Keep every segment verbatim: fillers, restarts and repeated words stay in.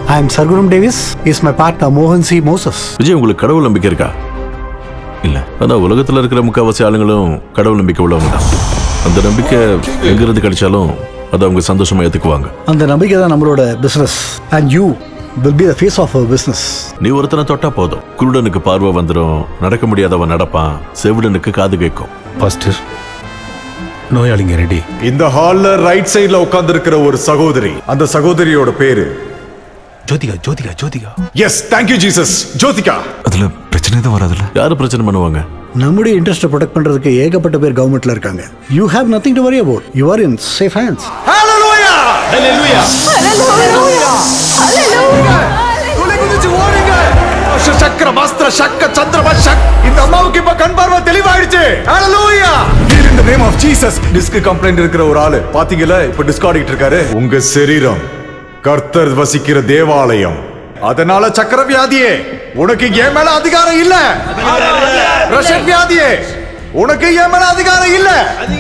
I am Sargunam Davis. He is my partner Mohan C. Moses. Vijay, உங்களுக்கு கடவுள் நம்பிக்கை இருக்கா? இல்ல. ஆனா உலகத்துல இருக்கிற முக்காவாசி ஆளுங்களும் கடவுள் நம்பிக்கை உள்ளவங்க தான். அந்த நம்பிக்கை எங்கிருந்து கிடைச்சாலும் அதை அவங்க சந்தோஷமா ஏத்துக்குவாங்க. அந்த நம்பிக்கை தான் நம்மளோட business. And you will be the face of our business. நீ ஒருத்தனை தொட்டா போதும், குருடனுக்கு பார்வை வந்துடும், நடக்க முடியாதவன் நடப்பான், செவிடனுக்கு காது கேட்கும். பாஸ்டர், நோயாளிங்க ரெடி. இந்த ஹால்ல ரைட் சைடுல உட்கார்ந்து இருக்கிற ஒரு சகோதரி, அந்த சகோதரியோட பேரு Jyothika. Jyothika Jyothika yes, thank you Jesus. Jyothika. அதுல பிரச்சனை தான் வராதுல. யாரு பிரச்சனை பண்ணுவாங்க? நம்முடைய இன்ட்ரெஸ்ட்டை ப்ரொடெக்ட் பண்றதுக்கு ஏகப்பட்ட பேர் கவர்மெண்ட்ல இருக்காங்க. You have nothing to worry about. You are in safe hands. Hallelujah! Hallelujah! Hallelujah! Hallelujah! துளி குதிச்சு ஓடுங்க. சக்கர மாஸ்டர் சக்க சந்திரமா சக். இந்த அம்மாவுக்கு இப்ப கண் பார்வை தெளிவாயிடுச்சு. Hallelujah! In the name of Jesus. Disc complaint இருக்கிற ஒரு ஆளு பாத்தீங்களா, இப்ப டிஸ்க் ஆடிட்டு இருக்காரு. உங்க சரீரம் கர்த்தர் வசிக்கிற தேவாலயம். அதனால சக்கர வியாதியே உனக்கு ஏன் மேல அதிகாரம் இல்ல. பிரஷர் வியாதியே உனக்கு ஏன் மேல அதிகாரம் இல்ல.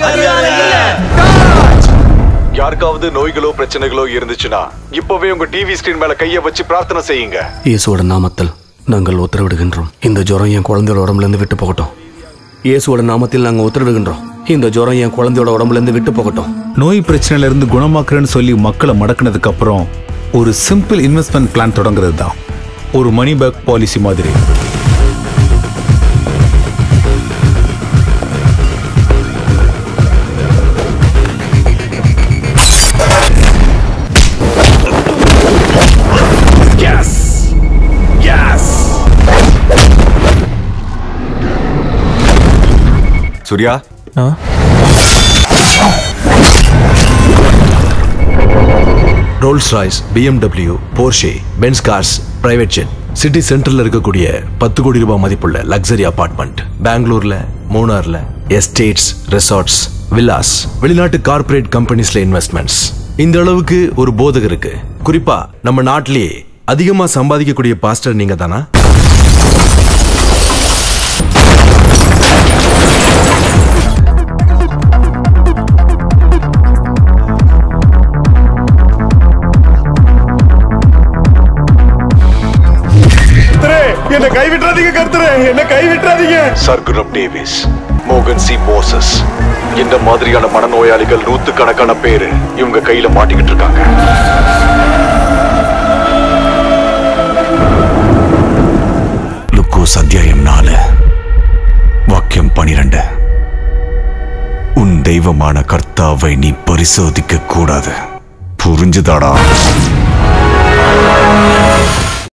யாருக்காவது நோய்களோ பிரச்சனைகளோ இருந்துச்சுன்னா இப்பவே உங்க டிவி ஸ்கிரீன் மேல கைய வச்சு பிரார்த்தனை செய்யுங்க. இயேசுவோட நாமத்தில் நாங்கள் உத்தரவிடுகின்றோம், இந்த ஜுரம் என் குழந்தையோட உடம்புல இருந்து விட்டு போகட்டும். இயேசுவோட நாமத்தில் நாங்கள் உத்தரவிடுகின்றோம், இந்த ஜுரம் என் குழந்தையோட உடம்புல இருந்து விட்டு போகட்டும். நோய் பிரச்சனையில இருந்து குணமாக்குறேன்னு சொல்லி மக்களை மடக்கினதுக்கு அப்புறம் ஒரு சிம்பிள் இன்வெஸ்ட்மெண்ட் பிளான் தொடங்குறது தான் ஒரு மணி பேக் பாலிசி மாதிரி. Suriya, Rolls Royce, BMW, Porsche, Benz cars, private jet, city சென்டர்ல இருக்கக்கூடிய பத்து கோடி ரூபாய் மதிப்புள்ள லக்ஸரி அபார்ட்மெண்ட், பெங்களூர்ல, மூணார்ல எஸ்டேட்ஸ், ரெசார்ட்ஸ், வில்லாஸ், வெளிநாட்டு கார்ப்பரேட் கம்பெனிஸ்ல இன்வெஸ்ட்மெண்ட்ஸ். இந்த அளவுக்கு ஒரு போதகம் இருக்கு. குறிப்பா நம்ம நாட்டிலேயே அதிகமா சம்பாதிக்கக்கூடிய பாஸ்டர் நீங்க தானா? என்ன கைவிட்றாதீங்க கர்த்தரே, என்ன கைவிட்றாதீங்க. சர்குணம் டேவிஸ், மோகன் சி மோசஸ், இந்த மாதிரியான மனநோயாளிகள் நூத்துக்கணக்கான பேரு இவங்க கையில மாட்டிக்கிட்டு இருக்காங்க. லுக்கோஸ் அத்தியாயம் நாலு வாக்கியம் பனிரெண்டு. உன் தெய்வமான கர்த்தாவை நீ பரிசோதிக்க கூடாது. புரிஞ்சுதாடா?